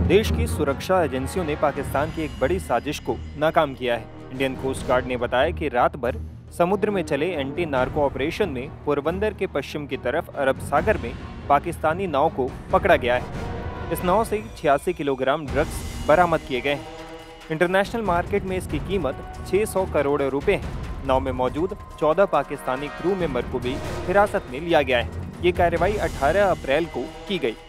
देश की सुरक्षा एजेंसियों ने पाकिस्तान की एक बड़ी साजिश को नाकाम किया है। इंडियन कोस्ट गार्ड ने बताया कि रात भर समुद्र में चले एंटी नार्को ऑपरेशन में पोरबंदर के पश्चिम की तरफ अरब सागर में पाकिस्तानी नाव को पकड़ा गया है। इस नाव से 86 किलोग्राम ड्रग्स बरामद किए गए हैं। इंटरनेशनल मार्केट में इसकी कीमत 600 करोड़ रुपए है। नाव में मौजूद 14 पाकिस्तानी क्रू मेंबर को भी हिरासत में लिया गया है। ये कार्रवाई 18 अप्रैल को की गई।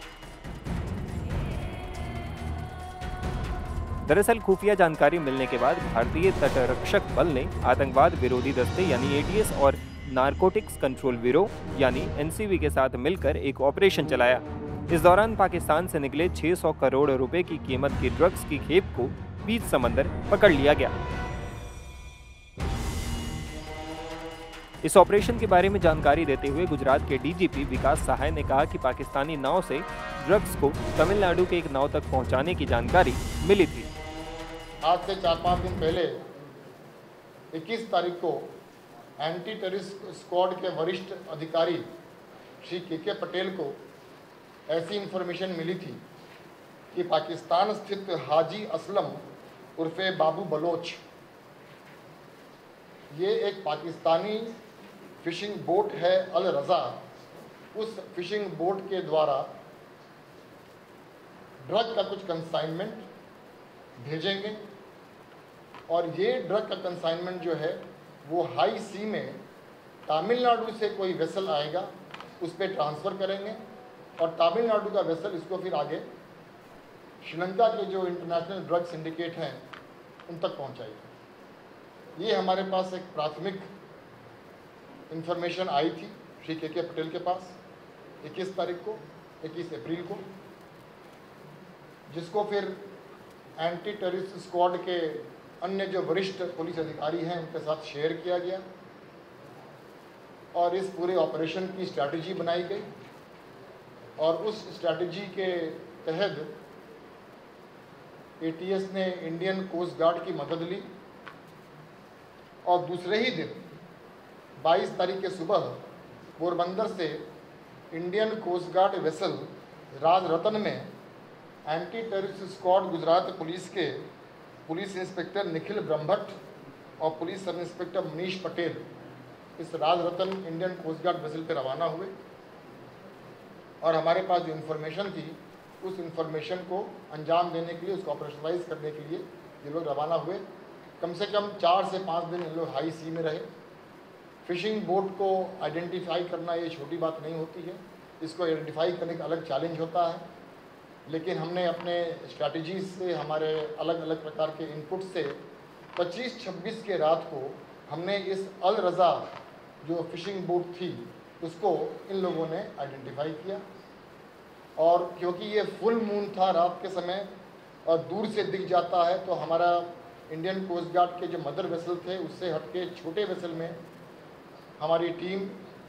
दरअसल खुफिया जानकारी मिलने के बाद भारतीय तटरक्षक बल ने आतंकवाद विरोधी दस्ते यानी एटीएस और नारकोटिक्स कंट्रोल ब्यूरो यानी एनसीबी के साथ मिलकर एक ऑपरेशन चलाया। इस दौरान पाकिस्तान से निकले 600 करोड़ रुपए की कीमत की ड्रग्स की खेप को बीच समंदर पकड़ लिया गया। इस ऑपरेशन के बारे में जानकारी देते हुए गुजरात के डीजीपी विकास सहाय ने कहा कि पाकिस्तानी नाव से ड्रग्स को तमिलनाडु के एक नाव तक पहुंचाने की जानकारी मिली थी। आज से 4-5 दिन पहले 21 तारीख को एंटी टेररिस्ट स्क्वाड के वरिष्ठ अधिकारी श्री के पटेल को ऐसी इंफॉर्मेशन मिली थी कि पाकिस्तान स्थित हाजी असलम उर्फे बाबू बलोच, ये एक पाकिस्तानी फिशिंग बोट है अल रज़ा, उस फिशिंग बोट के द्वारा ड्रग का कुछ कंसाइनमेंट भेजेंगे और ये ड्रग का कंसाइनमेंट जो है वो हाई सी में तमिलनाडु से कोई वेसल आएगा उस पर ट्रांसफ़र करेंगे और तमिलनाडु का वेसल इसको फिर आगे श्रीलंका के जो इंटरनेशनल ड्रग सिंडिकेट हैं उन तक पहुंचाएगा। ये हमारे पास एक प्राथमिक इंफॉर्मेशन आई थी श्री के पटेल के पास 21 तारीख को 21 अप्रैल को, जिसको फिर एंटी टेररिस्ट स्क्वाड के अन्य जो वरिष्ठ पुलिस अधिकारी हैं उनके साथ शेयर किया गया और इस पूरे ऑपरेशन की स्ट्रैटेजी बनाई गई और उस स्ट्रैटेजी के तहत एटीएस ने इंडियन कोस्ट गार्ड की मदद ली और दूसरे ही दिन 22 तारीख के सुबह पोरबंदर से Indian coast guard vessel Rajratan में anti terrorist squad Gujarat police के पुलिस इंस्पेक्टर निखिल ब्रह्मभट्ट और police sub inspector Manish Patel इस Rajratan Indian coast guard vessel पर रवाना हुए और हमारे पास जो इन्फॉर्मेशन थी उस इन्फॉर्मेशन को अंजाम देने के लिए, उसको ऑपरेशनलाइज करने के लिए ये लोग रवाना हुए। कम से कम 4 से 5 दिन इन लोग हाई सी में रहे। फिशिंग बोट को आइडेंटिफाई करना ये छोटी बात नहीं होती है, इसको आइडेंटिफाई करने का अलग चैलेंज होता है, लेकिन हमने अपने स्ट्रैटेजीज से, हमारे अलग अलग प्रकार के इनपुट से 25-26 के रात को हमने इस अल रज़ा जो फिशिंग बोट थी उसको इन लोगों ने आइडेंटिफाई किया और क्योंकि ये फुल मून था रात के समय और दूर से दिख जाता है तो हमारा इंडियन कोस्ट गार्ड के जो मदर वेसल थे उससे हटके छोटे वेसल में हमारी टीम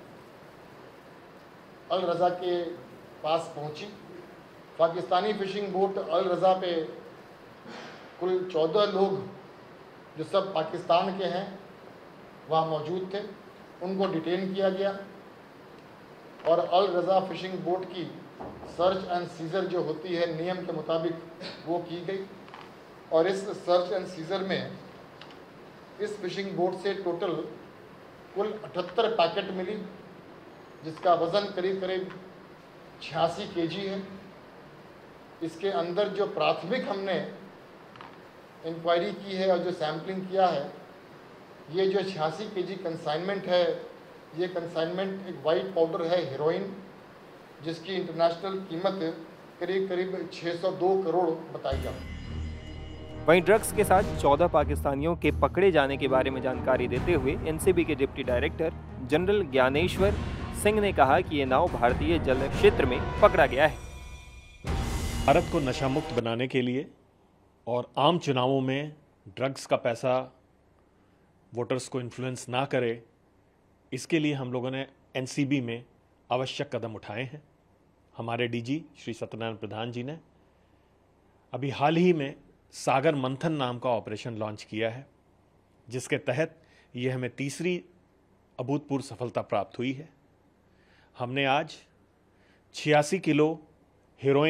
अल रज़ा के पास पहुंची। पाकिस्तानी फिशिंग बोट अल रज़ा पे कुल 14 लोग जो सब पाकिस्तान के हैं वहाँ मौजूद थे, उनको डिटेन किया गया और अल रज़ा फिशिंग बोट की सर्च एंड सीजर जो होती है नियम के मुताबिक वो की गई और इस सर्च एंड सीजर में इस फिशिंग बोट से टोटल कुल 78 पैकेट मिली जिसका वज़न करीब करीब 86 केजी है। इसके अंदर जो प्राथमिक हमने इंक्वायरी की है और जो सैम्पलिंग किया है, ये जो 86 केजी कंसाइनमेंट है, ये कंसाइनमेंट एक वाइट पाउडर है हेरोइन, जिसकी इंटरनेशनल कीमत करीब करीब 602 करोड़ बताई जाती है। वहीं ड्रग्स के साथ 14 पाकिस्तानियों के पकड़े जाने के बारे में जानकारी देते हुए एनसीबी के deputy director general Gyaneshwar Singh ने कहा कि ये नाव भारतीय जल क्षेत्र में पकड़ा गया है। भारत को नशा मुक्त बनाने के लिए और आम चुनावों में ड्रग्स का पैसा वोटर्स को इन्फ्लुएंस ना करे, इसके लिए हम लोगों ने एनसीबी में आवश्यक कदम उठाए हैं। हमारे डीजी श्री सत्यनारायण प्रधान जी ने अभी हाल ही में सागर मंथन नाम का ऑपरेशन लॉन्च किया है, जिसके तहत ये हमें तीसरी अभूतपूर्व सफलता प्राप्त हुई है। हमने आज 86 किलो हेरोइन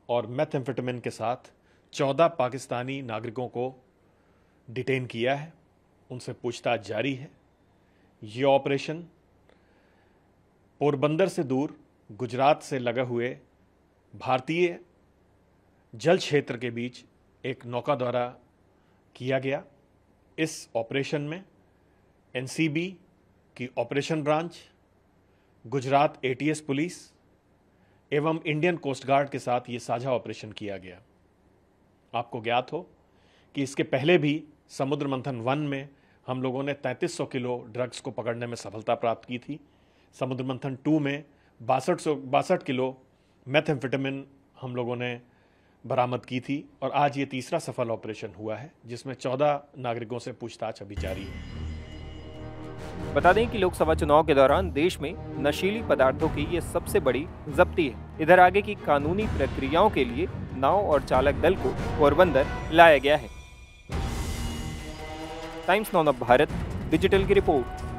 और मेथएम्फेटामिन के साथ 14 पाकिस्तानी नागरिकों को डिटेन किया है। उनसे पूछताछ जारी है। ये ऑपरेशन पोरबंदर से दूर गुजरात से लगे हुए भारतीय जल क्षेत्र के बीच एक नौका द्वारा किया गया। इस ऑपरेशन में एनसीबी की operation branch, Gujarat ATS police एवं इंडियन कोस्ट गार्ड के साथ ये साझा ऑपरेशन किया गया। आपको ज्ञात हो कि इसके पहले भी समुद्र मंथन 1 में हम लोगों ने 3300 किलो ड्रग्स को पकड़ने में सफलता प्राप्त की थी। समुद्र मंथन 2 में 62 किलो मेथएम्फेटामिन हम लोगों ने बरामद की थी और आज ये तीसरा सफल ऑपरेशन हुआ है जिसमें 14 नागरिकों से पूछताछ अभी जारी है। बता दें कि लोकसभा चुनाव के दौरान देश में नशीली पदार्थों की ये सबसे बड़ी जब्ती है। इधर आगे की कानूनी प्रक्रियाओं के लिए नाव और चालक दल को पोरबंदर लाया गया है। Times Now of Bharat digital की रिपोर्ट।